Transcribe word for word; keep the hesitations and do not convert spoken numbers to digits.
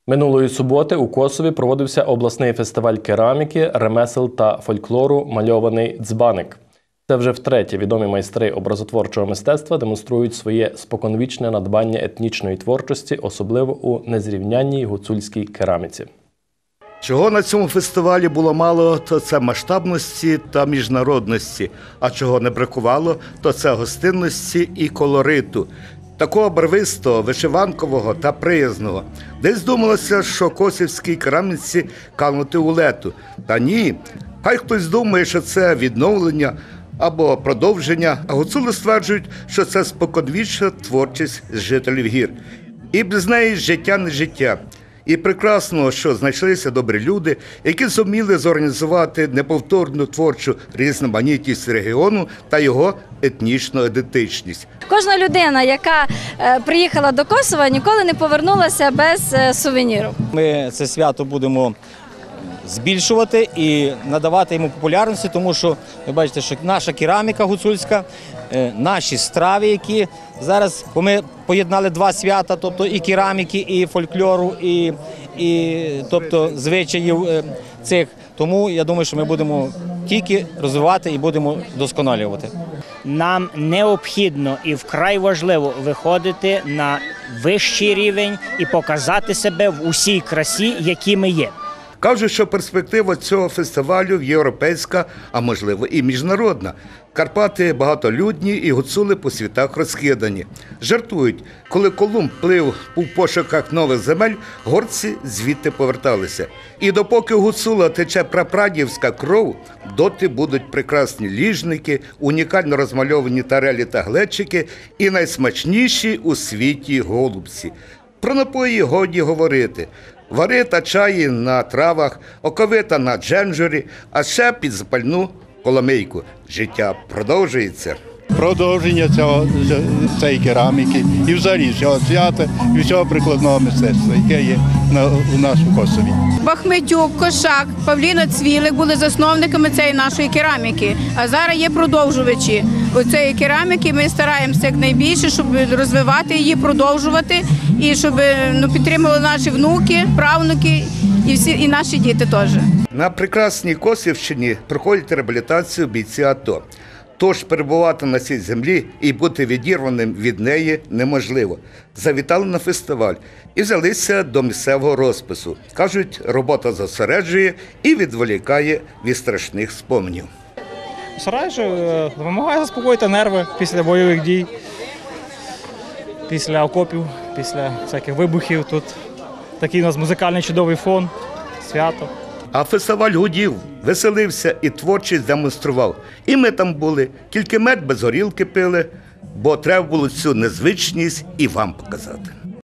Минулої суботи у Косові проводився обласний фестиваль кераміки, ремесел та фольклору «Мальований дзбаник». Це вже втретє відомі майстри образотворчого мистецтва демонструють своє споконвічне надбання етнічної творчості, особливо у незрівнянній гуцульській кераміці. Чого на цьому фестивалі було мало, то це масштабності та міжнародності, а чого не бракувало, то це гостинності і колориту. Такого барвистого, вишиванкового та приязного. Десь думалося, що косівській кераміці канути у лету. Та ні, хай хтось думає, що це відновлення або продовження, а гуцули стверджують, що це споконвічна творчість жителів гір. І без неї життя не життя. І прекрасно, що знайшлися добрі люди, які зуміли зорганізувати неповторну творчу різноманітність регіону та його етнічну ідентичність. Кожна людина, яка приїхала до Косова, ніколи не повернулася без сувеніру. Ми це свято будемо збільшувати і надавати йому популярності, тому що ви бачите, що наша кераміка гуцульська, наші страви, які зараз, бо ми поєднали два свята, тобто і кераміки, і фольклору, і, і тобто звичаїв цих. Тому я думаю, що ми будемо тільки розвивати і будемо вдосконалювати. Нам необхідно і вкрай важливо виходити на вищий рівень і показати себе в усій красі, які ми є. Кажуть, що перспектива цього фестивалю європейська, а можливо і міжнародна. Карпати багатолюдні і гуцули по світах розкидані. Жартують, коли Колумб плив у пошуках нових земель, горці звідти поверталися. І допоки у гуцула тече прапрадівська кров, доти будуть прекрасні ліжники, унікально розмальовані тарелі та глечики і найсмачніші у світі голубці. Про напої годі говорити. Вари та чаї на травах, оковита на дженджурі, а ще під запальну коломийку. Життя продовжується. Продовження цього, цієї кераміки і взагалі цього свята і всього прикладного мистецтва, яке є на, у нас у Косові. Бахметюк, Кошак, Павліна Цвілик були засновниками цієї нашої кераміки, а зараз є продовжувачі цієї кераміки. Ми стараємося якнайбільше, щоб розвивати її, продовжувати і щоб ну, підтримували наші внуки, правнуки і всі і наші діти теж. На прекрасній Косівщині проходять реабілітацію бійці АТО. Тож перебувати на цій землі і бути відірваним від неї неможливо. Завітали на фестиваль і взялися до місцевого розпису. Кажуть, робота зосереджує і відволікає від страшних споминів. Зосереджує, допомагає заспокоїти нерви після бойових дій, після окопів, після всяких вибухів. Тут такий у нас музикальний чудовий фон, свято. А фестиваль гудів, веселився і творчість демонстрував. І ми там були, тільки мед без горілки пили, бо треба було цю незвичність і вам показати.